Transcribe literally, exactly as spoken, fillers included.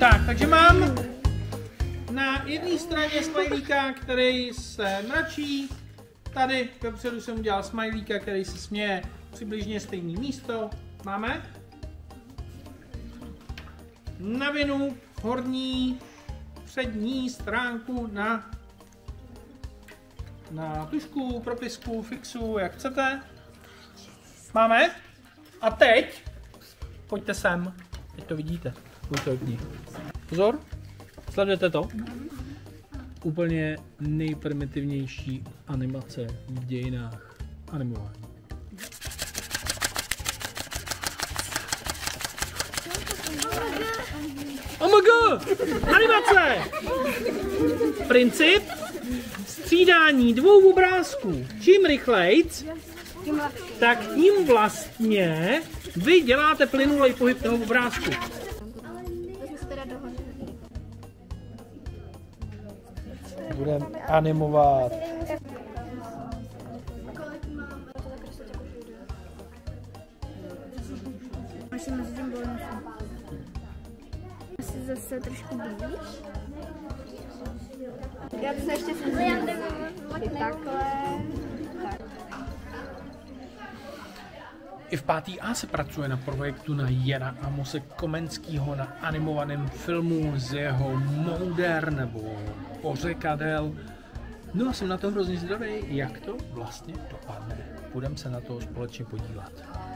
Tak, takže mám na jedné straně smajlíka, který se mračí. Tady vepředu jsem udělal smajlíka, který se směje, přibližně stejné místo. Máme. Navinu horní přední stránku na, na tušku, propisku, fixu, jak chcete. Máme. A teď, pojďte sem, teď to vidíte. Pozor, sledujete to? Úplně nejprimitivnější animace v dějinách animování. Oh my god! Animace! Princip střídání dvou obrázků. Čím rychlejc, tak tím vlastně vy děláte plynulej pohyb toho obrázku. Budeme animovat. Asi zase trošku blíž. Já bych se ještě fungovat. Takhle. Tak. I v pátý A se pracuje na projektu na Jana Amose Komenského na animovaném filmu z jeho Mouder nebo Pořekadel. No a jsem na to hrozně zvědavý, jak to vlastně dopadne. Budeme se na to společně podívat.